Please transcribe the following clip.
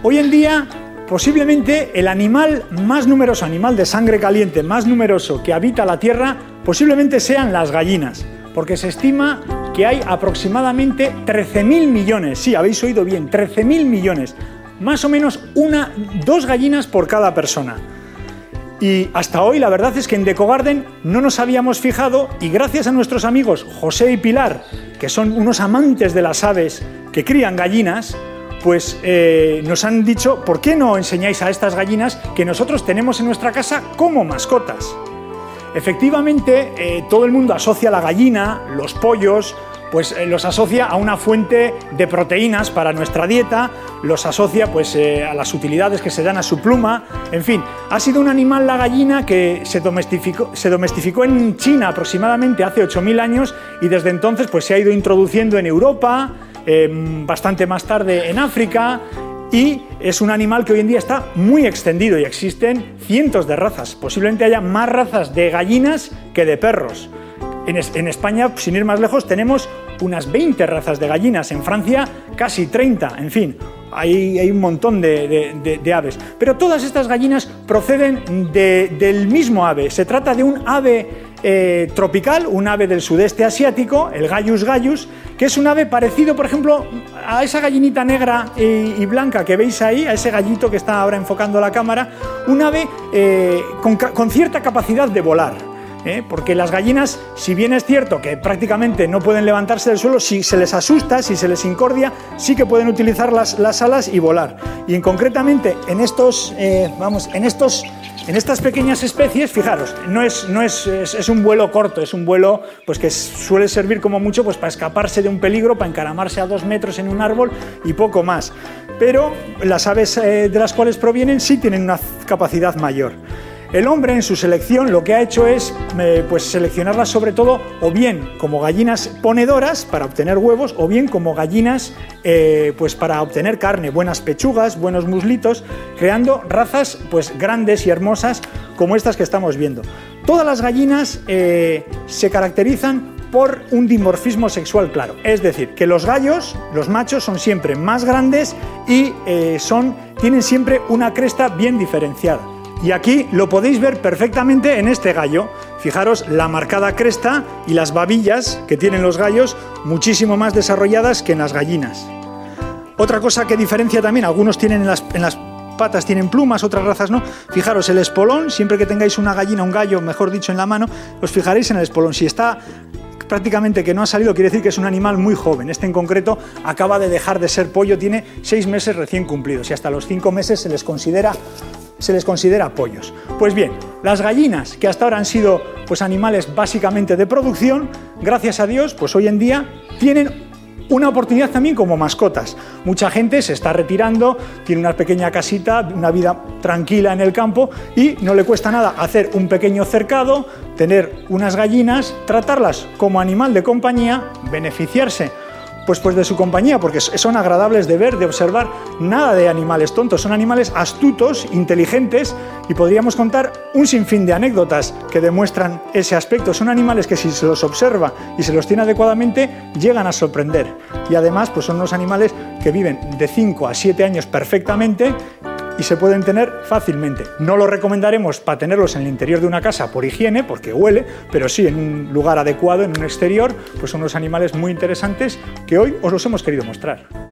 Hoy en día, posiblemente el animal más numeroso, animal de sangre caliente más numeroso que habita la Tierra, posiblemente sean las gallinas, porque se estima que hay aproximadamente 13.000 millones, sí, habéis oído bien, 13.000 millones, más o menos 2 gallinas por cada persona. Y hasta hoy la verdad es que en Decogarden no nos habíamos fijado, y gracias a nuestros amigos José y Pilar, que son unos amantes de las aves que crían gallinas, pues nos han dicho, ¿por qué no enseñáis a estas gallinas que nosotros tenemos en nuestra casa como mascotas? Efectivamente, todo el mundo asocia la gallina, los pollos, pues los asocia a una fuente de proteínas para nuestra dieta, los asocia pues a las utilidades que se dan a su pluma, en fin, ha sido un animal la gallina que se domesticó en China aproximadamente hace 8.000 años y desde entonces pues se ha ido introduciendo en Europa, bastante más tarde en África, y es un animal que hoy en día está muy extendido y existen cientos de razas, posiblemente haya más razas de gallinas que de perros. En España, sin ir más lejos, tenemos unas 20 razas de gallinas, en Francia casi 30, en fin, hay un montón de aves. Pero todas estas gallinas proceden del mismo ave, se trata de un ave tropical, un ave del sudeste asiático, el Gallus gallus, que es un ave parecido, por ejemplo, a esa gallinita negra y blanca que veis ahí, a ese gallito que está ahora enfocando la cámara, un ave con cierta capacidad de volar. Porque las gallinas, si bien es cierto que prácticamente no pueden levantarse del suelo, si se les asusta, si se les incordia, sí que pueden utilizar las alas y volar. Y concretamente en estas pequeñas especies, fijaros, es un vuelo corto, es un vuelo pues que suele servir como mucho pues para escaparse de un peligro, para encaramarse a 2 metros en un árbol y poco más. Pero las aves de las cuales provienen sí tienen una capacidad mayor. El hombre en su selección lo que ha hecho es pues seleccionarlas sobre todo o bien como gallinas ponedoras para obtener huevos o bien como gallinas pues para obtener carne, buenas pechugas, buenos muslitos, creando razas pues grandes y hermosas como estas que estamos viendo. Todas las gallinas se caracterizan por un dimorfismo sexual claro, es decir, que los gallos, los machos, son siempre más grandes y tienen siempre una cresta bien diferenciada. Y aquí lo podéis ver perfectamente en este gallo. Fijaros la marcada cresta y las babillas que tienen los gallos muchísimo más desarrolladas que en las gallinas. Otra cosa que diferencia también, algunos tienen en las patas tienen plumas, otras razas no. Fijaros el espolón, siempre que tengáis una gallina, un gallo, mejor dicho, en la mano, os fijaréis en el espolón. Si está prácticamente que no ha salido, quiere decir que es un animal muy joven. Este en concreto acaba de dejar de ser pollo, tiene 6 meses recién cumplidos y hasta los 5 meses se les considera pollos. Pues bien, las gallinas, que hasta ahora han sido pues animales básicamente de producción, gracias a Dios, pues hoy en día tienen una oportunidad también como mascotas. Mucha gente se está retirando, tiene una pequeña casita, una vida tranquila en el campo y no le cuesta nada hacer un pequeño cercado, tener unas gallinas, tratarlas como animal de compañía, beneficiarse pues de su compañía, porque son agradables de ver, de observar, nada de animales tontos, son animales astutos, inteligentes, y podríamos contar un sinfín de anécdotas que demuestran ese aspecto. Son animales que si se los observa y se los tiene adecuadamente, llegan a sorprender. Y además pues son unos animales que viven de 5 a 7 años perfectamente y se pueden tener fácilmente. No lo recomendaremos para tenerlos en el interior de una casa por higiene, porque huele, pero sí en un lugar adecuado, en un exterior, pues son unos animales muy interesantes que hoy os los hemos querido mostrar.